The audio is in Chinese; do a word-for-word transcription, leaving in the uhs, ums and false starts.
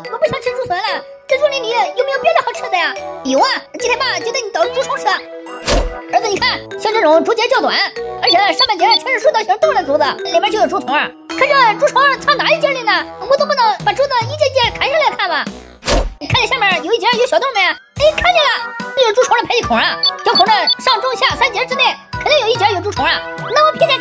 我不想吃竹笋了。这竹林里有没有别的好吃的呀？有啊，今天爸就带你到竹虫吃。儿子，你看，像这种竹节较短，而且上半截全是竖刀形动的竹子，里面就有竹虫。可这竹虫藏哪一节里呢？我总不能把竹子一节节砍下来看吧？你看见下面有一节有小洞没？哎，看见了，这是竹虫的排气孔啊！小孔的上中下三节之内，肯定有一节有竹虫啊。那我偏见